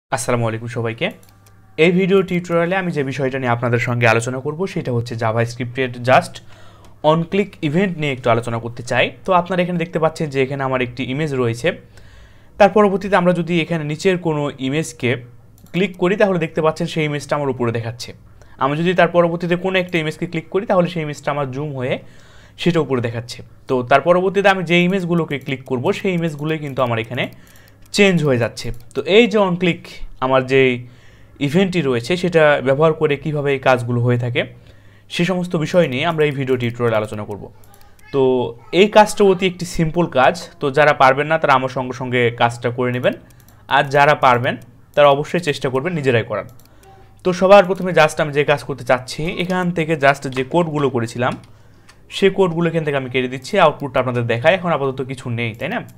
আসসালামু আলাইকুম সবাইকে। এই ভিডিও টিউটোরিয়ালে আমি যে বিষয়টা নিয়ে আপনাদের সঙ্গে আলোচনা করব সেটা হচ্ছে জাভাস্ক্রিপ্টের জাস্ট অন ক্লিক ইভেন্ট নিয়ে একটু আলোচনা করতে চাই। তো আপনারা এখানে দেখতে পাচ্ছেন যে এখানে আমার একটি ইমেজ রয়েছে। তার পরবর্তীতে আমরা যদি এখানে নিচের কোনো ইমেজকে ক্লিক করি তাহলে দেখতে পাচ্ছেন সেই ইমেজটা আমার উপরে দেখাচ্ছে। আমি যদি তার পরবর্তীতে কোনো একটা ইমেজকে ক্লিক করি তাহলে সেই ইমেজটা আমার জুম হয়ে সেটা উপরে দেখাচ্ছে। তো তার পরবর্তীতে আমি যে ইমেজগুলোকে ক্লিক করব সেই ইমেজগুলোই কিন্তু আমার এখানে চেঞ্জ হয়ে যাচ্ছে। তো এই যে অন ক্লিক আমার যে ইভেন্টটি রয়েছে সেটা ব্যবহার করে কিভাবে এই কাজগুলো হয়ে থাকে সে সমস্ত বিষয় নিয়ে আমরা এই ভিডিও টিউটোরিয়ালে আলোচনা করব। তো এই কাজটা অতি একটি সিম্পল কাজ। তো যারা পারবেন না তারা আমার সঙ্গে সঙ্গে কাজটা করে নেবেন, আর যারা পারবেন তারা অবশ্যই চেষ্টা করবেন নিজেরাই করার। তো সবার প্রথমে জাস্ট আমি যে কাজ করতে চাচ্ছি, এখান থেকে জাস্ট যে কোডগুলো করেছিলাম সেই কোডগুলো এখান থেকে আমি কেটে দিচ্ছি। আউটপুটটা আপনাদের দেখায়। এখন আপাতত কিছু নেই, তাই না?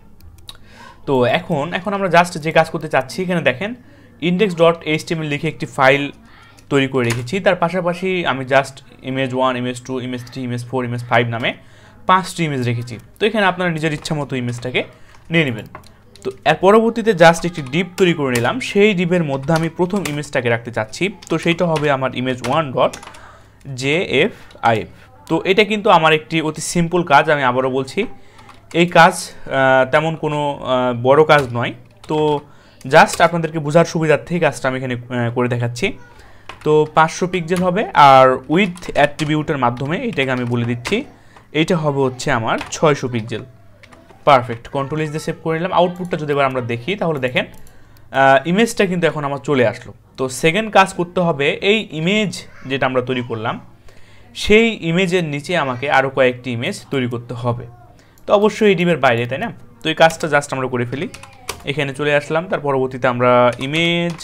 তো এখন আমরা জাস্ট যে কাজ করতে চাচ্ছি, এখানে দেখেন index.html লিখে একটি ফাইল তৈরি করে রেখেছি। তার পাশাপাশি আমি just image 1, image 2, image 3, image 4, image 5 নামে 5টি ইমেজ রেখেছি। তো এখানে আপনারা নিজের ইচ্ছা মতো ইমেজটাকে নিয়ে নেবেন। তো এর পরবর্তীতে জাস্ট একটি ডিপ তৈরি করে নিলাম। সেই ডিপের মধ্যে আমি প্রথম ইমেজটাকে রাখতে চাচ্ছি। তো সেইটা হবে আমার image 1.jfif। তো এটা কিন্তু আমার একটি অতি সিম্পল কাজ। আমি আবারও বলছি, এই কাজ তেমন কোনো বড় কাজ নয়। তো জাস্ট আপনাদেরকে বোঝার সুবিধার্থেই কাজটা আমি এখানে করে দেখাচ্ছি। তো 500 পিক্সেল হবে, আর উইথ অ্যাট্রিবিউটের মাধ্যমে এটাকে আমি বলে দিচ্ছি এইটা হবে হচ্ছে আমার 600 পিক্সেল। পারফেক্ট। কন্ট্রোল এস দিয়ে সেভ করে নিলাম। আউটপুটটা যদি এবার আমরা দেখি তাহলে দেখেন ইমেজটা কিন্তু এখন আমার চলে আসলো। তো সেকেন্ড কাজ করতে হবে, এই ইমেজ যেটা আমরা তৈরি করলাম সেই ইমেজের নিচে আমাকে আরও কয়েকটি ইমেজ তৈরি করতে হবে। তো অবশ্যই এই ডিপের বাইরে, তাই না? তো এই কাজটা জাস্ট আমরা করে ফেলি। এখানে চলে আসলাম। তার পরবর্তীতে আমরা image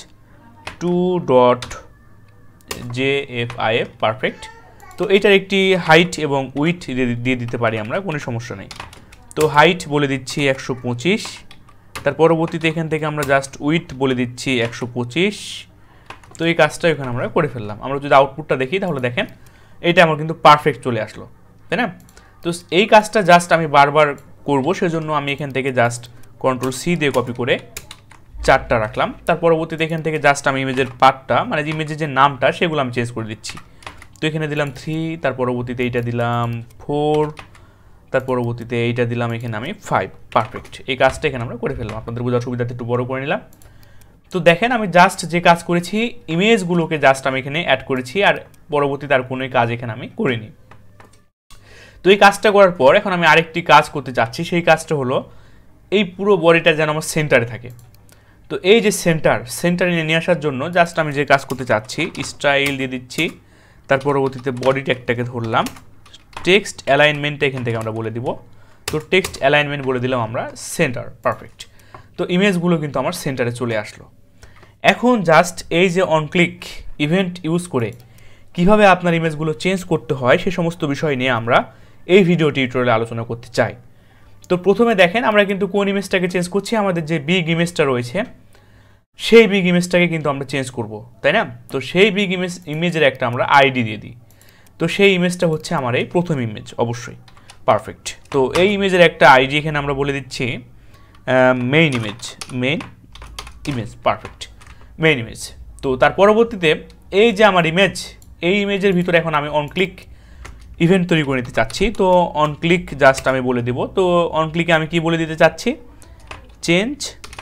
2.jfif। পারফেক্ট। তো এটার একটি হাইট এবং উইথ দিয়ে দিতে পারি আমরা, কোনো সমস্যা নেই। তো হাইট বলে দিচ্ছি 125। তার পরবর্তীতে এখান থেকে আমরা জাস্ট উইথ বলে দিচ্ছি 125। তো এই কাজটা এখানে আমরা করে ফেললাম। আমরা যদি আউটপুটটা দেখি তাহলে দেখেন এটা আমার কিন্তু পারফেক্ট চলে আসলো, তাই না? তো এই কাজটা জাস্ট আমি বারবার করব, সেজন্য আমি এখান থেকে জাস্ট কন্ট্রোল সি দিয়ে কপি করে 4টা রাখলাম। তার পরবর্তীতে এখান থেকে জাস্ট আমি ইমেজের পার্টটা, মানে ইমেজের যে নামটা সেগুলো আমি চেঞ্জ করে দিচ্ছি। তো এখানে দিলাম 3, তার পরবর্তীতে এইটা দিলাম 4, তার পরবর্তীতে এইটা দিলাম এখানে আমি 5। পারফেক্ট। এই কাজটা এখানে আমরা করে ফেললাম। আপনাদের বোঝার সুবিধাতে একটু বড় করে নিলাম। তো দেখেন আমি জাস্ট যে কাজ করেছি, ইমেজগুলোকে জাস্ট আমি এখানে অ্যাড করেছি, আর পরবর্তীতে আর কোনো কাজ এখানে আমি করিনি। তো এই কাজটা করার পর এখন আমি আরেকটি কাজ করতে চাচ্ছি। সেই কাজটা হলো এই পুরো বডিটা যেন আমার সেন্টারে থাকে। তো এই যে সেন্টারে নিয়ে আসার জন্য জাস্ট আমি যে কাজ করতে চাচ্ছি, স্টাইল দিয়ে দিচ্ছি। তার পরবর্তীতে বডি ট্যাগটাকে ধরলাম, টেক্সট অ্যালাইনমেন্টটা এখান থেকে আমরা বলে দিব। তো টেক্সট অ্যালাইনমেন্ট বলে দিলাম আমরা সেন্টার। পারফেক্ট। তো ইমেজগুলো কিন্তু আমার সেন্টারে চলে আসলো। এখন জাস্ট এই যে অন ক্লিক ইভেন্ট ইউজ করে কিভাবে আপনার ইমেজগুলো চেঞ্জ করতে হয় সে সমস্ত বিষয় নিয়ে আমরা এই ভিডিও টিউটোরিয়ালে আলোচনা করতে চাই। তো প্রথমে দেখেন আমরা কিন্তু কোন ইমেজটাকে চেঞ্জ করছি, আমাদের যে বিগ ইমেজটা রয়েছে সেই বিগ ইমেজটাকে কিন্তু আমরা চেঞ্জ করব, তাই না? তো সেই বিগ ইমেজের একটা আমরা আইডি দিয়ে দিই। তো সেই ইমেজটা হচ্ছে আমার এই প্রথম ইমেজ অবশ্যই। পারফেক্ট। তো এই ইমেজের একটা আইডি এখানে আমরা বলে দিচ্ছি main image. Perfect. Main image. তো তার পরবর্তীতে এই যে আমার ইমেজ, এই ইমেজের ভিতরে এখন আমি অন ক্লিক ইভেন্ট তৈরি করে নিতে চাচ্ছি। তো অন ক্লিক জাস্ট আমি বলে দিব। তো অন ক্লিকে আমি কি বলে দিতে চাচ্ছি, change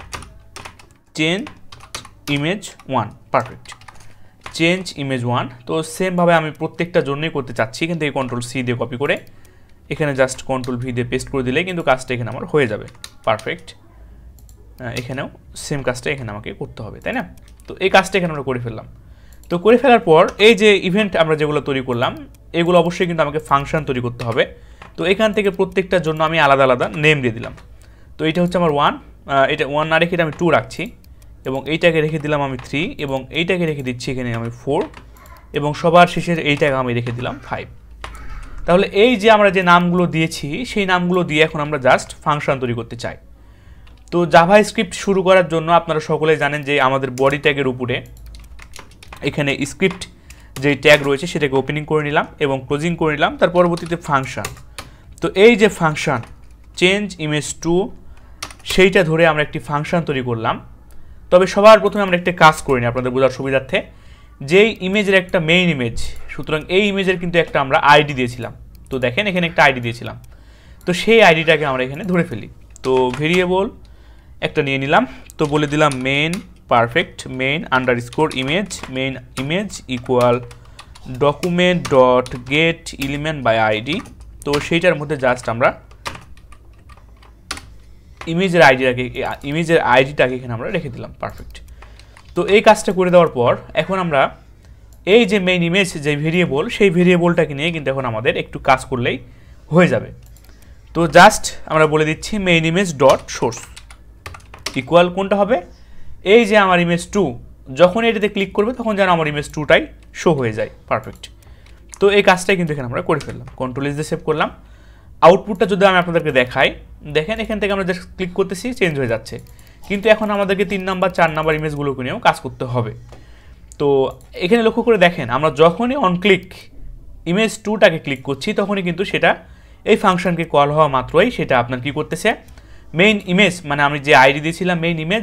image 1। Perfect. Change image 1। তো সেমভাবে আমি প্রত্যেকটা জন্যই করতে চাচ্ছি। এখান থেকে কন্ট্রোল সি দিয়ে কপি করে এখানে জাস্ট কন্ট্রোল ভি দিয়ে পেস্ট করে দিলে কিন্তু কাজটা এখানে আমার হয়ে যাবে। পারফেক্ট। এখানেও সেম কাজটা এখানে আমাকে করতে হবে, তাই না? তো এই কাজটা এখানে আমরা করে ফেললাম। তো করে ফেলার পর এই যে ইভেন্ট আমরা যেগুলো তৈরি করলাম এগুলো অবশ্যই কিন্তু আমাকে ফাংশন তৈরি করতে হবে। তো এখান থেকে প্রত্যেকটার জন্য আমি আলাদা আলাদা নেম দিয়ে দিলাম। তো এইটা হচ্ছে আমার 1, এটা 1 না রেখে আমি 2 রাখছি, এবং এইটাকে রেখে দিলাম আমি 3, এবং এইটাকে রেখে দিচ্ছি এখানে আমি 4, এবং সবার শেষের এইটাকে আমি রেখে দিলাম 5। তাহলে এই যে আমরা যে নামগুলো দিয়েছি সেই নামগুলো দিয়ে এখন আমরা জাস্ট ফাংশন তৈরি করতে চাই। তো জাভাস্ক্রিপ্ট শুরু করার জন্য আপনারা সকলেই জানেন যে আমাদের বডি ট্যাগের উপরে এখানে স্ক্রিপ্ট যে ট্যাগ রয়েছে সেটাকে ওপেনিং করে নিলাম এবং ক্লোজিং করে নিলাম। তার পরবর্তীতে ফাংশন। তো এই যে ফাংশন চেঞ্জ ইমেজ 2 সেইটা ধরে আমরা একটি ফাংশন তৈরি করলাম। তবে সবার প্রথমে আমরা একটা কাজ করি আপনাদের বোঝার সুবিধার্থে, যেই ইমেজের একটা মেইন ইমেজ, সুতরাং এই ইমেজের কিন্তু একটা আমরা আইডি দিয়েছিলাম। তো দেখেন এখানে একটা আইডি দিয়েছিলাম, তো সেই আইডিটাকে আমরা এখানে ধরে ফেলি। তো ভেরিয়েবল একটা নিয়ে নিলাম, তো বলে দিলাম main perfect main underscore image, main image equal document dot get element by ID. তো সেইটার মধ্যে জাস্ট আমরা ইমেজের আইডিটাকে এখানে আমরা রেখে দিলাম। পারফেক্ট। তো এই কাজটা করে দেওয়ার পর এখন আমরা এই যে মেইন ইমেজ যে ভেরিয়েবল, সেই ভেরিয়েবলটাকে নিয়ে কিন্তু এখন আমাদের একটু কাজ করলেই হয়ে যাবে। তো জাস্ট আমরা বলে দিচ্ছি main image dot source equal কোনটা হবে, এই যে আমার ইমেজ 2, যখন এটাতে ক্লিক করবে তখন যেন আমার ইমেজ 2টাই শো হয়ে যায়। পারফেক্ট। তো এই কাজটাই কিন্তু এখানে আমরা করে ফেললাম। কন্ট্রোল এস দিয়ে সেভ করলাম। আউটপুটটা যদি আমি আপনাদেরকে দেখাই, দেখেন এখান থেকে আমরা জাস্ট ক্লিক করতেছি, চেঞ্জ হয়ে যাচ্ছে, কিন্তু এখন আমাদেরকে 3 নাম্বার 4 নাম্বার ইমেজগুলোকে নিয়েও কাজ করতে হবে। তো এখানে লক্ষ্য করে দেখেন, আমরা যখনই অনক্লিক ইমেজ 2টাকে ক্লিক করছি তখনই কিন্তু সেটা এই ফাংশনকে কল হওয়া মাত্রই সেটা আপনার কি করতেছে, মেইন ইমেজ মানে আমি যে আইডি দিয়েছিলাম মেইন ইমেজ,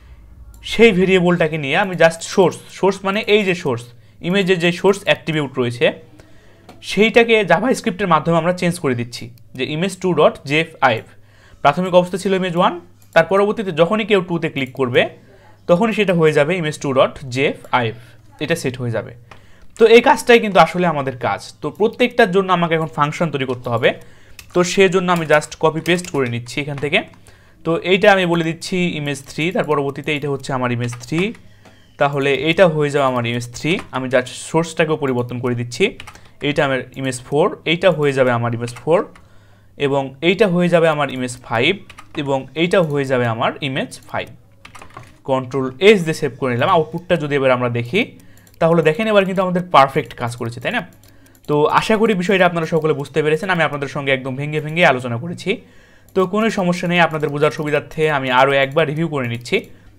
সেই ভেরিয়েবলটাকে নিয়ে আমি জাস্ট সোর্স মানে এই যে সোর্স ইমেজের যে সোর্স অ্যাট্রিবিউট রয়েছে সেইটাকে জাভাস্ক্রিপ্টের মাধ্যমে আমরা চেঞ্জ করে দিচ্ছি, যে image2.jf. প্রাথমিক অবস্থা ছিল ইমেজ 1, তার পরবর্তীতে যখনই কেউ 2তে ক্লিক করবে তখনই সেটা হয়ে যাবে image2.jf, এটা সেট হয়ে যাবে। তো এই কাজটাই কিন্তু আসলে আমাদের কাজ। তো প্রত্যেকটার জন্য আমাকে এখন ফাংশন তৈরি করতে হবে, তো সেজন্য আমি জাস্ট কপি পেস্ট করে নিচ্ছি এখান থেকে। তো এইটা আমি বলে দিচ্ছি ইমেজ 3, তার পরবর্তীতে এইটা হচ্ছে আমার ইমেজ 3, তাহলে এইটা হয়ে যাবে আমার ইমেজ 3। আমি জাস্ট সোর্সটাকেও পরিবর্তন করে দিচ্ছি, এইটা আমার ইমেজ 4, এইটা হয়ে যাবে আমার ইমেজ 4, এবং এইটা হয়ে যাবে আমার ইমেজ 5, এবং এইটা হয়ে যাবে আমার ইমেজ 5। কন্ট্রোল এস দিয়ে সেভ করে নিলাম। আউটপুটটা যদি এবার আমরা দেখি, তাহলে দেখেন এবার কিন্তু আমাদের পারফেক্ট কাজ করেছে, তাই না? তো আশা করি বিষয়টা আপনারা সকলে বুঝতে পেরেছেন। আমি আপনাদের সঙ্গে একদম ভেঙে আলোচনা করেছি, তো কোনো সমস্যা নেই। আপনাদের বোঝার সুবিধার্থে আমি আরও একবার রিভিউ করে নিচ্ছি।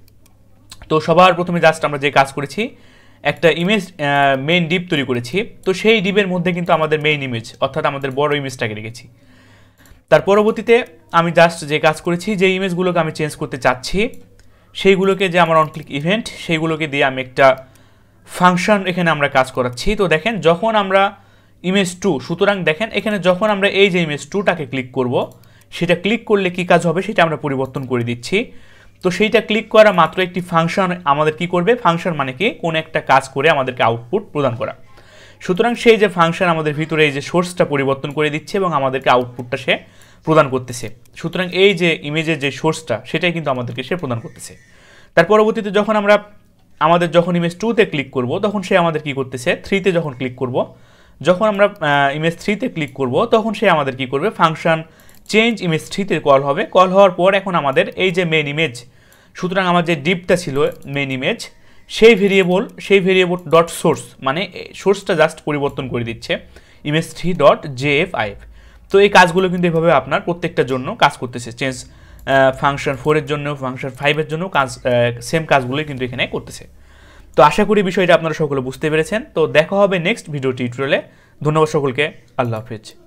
তো সবার প্রথমে জাস্ট আমরা যে কাজ করেছি, একটা ইমেজ মেইন ডিপ তৈরি করেছি। তো সেই ডিপের মধ্যে কিন্তু আমাদের মেইন ইমেজ অর্থাৎ আমাদের বড় ইমেজটাকে রেখেছি। তার পরবর্তীতে আমি জাস্ট যে কাজ করেছি, যে ইমেজগুলোকে আমি চেঞ্জ করতে চাচ্ছি সেইগুলোকে, যে আমার অনক্লিক ইভেন্ট, সেইগুলোকে দিয়ে আমি একটা ফাংশন এখানে আমরা কাজ করাচ্ছি। তো দেখেন যখন আমরা ইমেজ 2, সুতরাং দেখেন এখানে যখন আমরা এই যে ইমেজ 2টাকে ক্লিক করব, সেটা ক্লিক করলে কি কাজ হবে সেটা আমরা পরিবর্তন করে দিচ্ছি। তো সেইটা ক্লিক করা মাত্র একটি ফাংশন আমাদের কি করবে, ফাংশন মানে কি কোন একটা কাজ করে আমাদেরকে আউটপুট প্রদান করা। সুতরাং সেই যে ফাংশন আমাদের ভিতরে এই যে সোর্সটা পরিবর্তন করে দিচ্ছে এবং আমাদেরকে আউটপুটটা সে প্রদান করতেছে। সুতরাং এই যে ইমেজের যে সোর্সটা সেটাই কিন্তু আমাদেরকে সে প্রদান করতেছে। তার পরবর্তীতে যখন আমরা যখন ইমেজ 2তে ক্লিক করব তখন সে আমাদের কি করতেছে, 3তে যখন ক্লিক করব, যখন আমরা ইমেজ 3তে ক্লিক করব তখন সে আমাদের কি করবে, ফাংশন চেঞ্জ ইমেজ 3তে কল হবে। কল হওয়ার পর এখন আমাদের এই যে মেইন ইমেজ, সুতরাং আমার যে ডিপটা ছিল মেইন ইমেজ, সেই ভেরিয়েবল ডট সোর্স মানে সোর্সটা জাস্ট পরিবর্তন করে দিচ্ছে image3.jf. তো এই কাজগুলো কিন্তু এভাবে আপনার প্রত্যেকটার জন্য কাজ করতেছে। চেঞ্জ ফাংশন 4-এর জন্য, ফাংশন 5-এর জন্য কাজ, সেম কাজগুলোই কিন্তু এখানে করতেছে। তো আশা করি বিষয়টা আপনারা সকলে বুঝতে পেরেছেন। তো দেখা হবে নেক্সট ভিডিও টিউটোরিয়ালে। ধন্যবাদ সকলকে, আল্লাহ হাফেজ।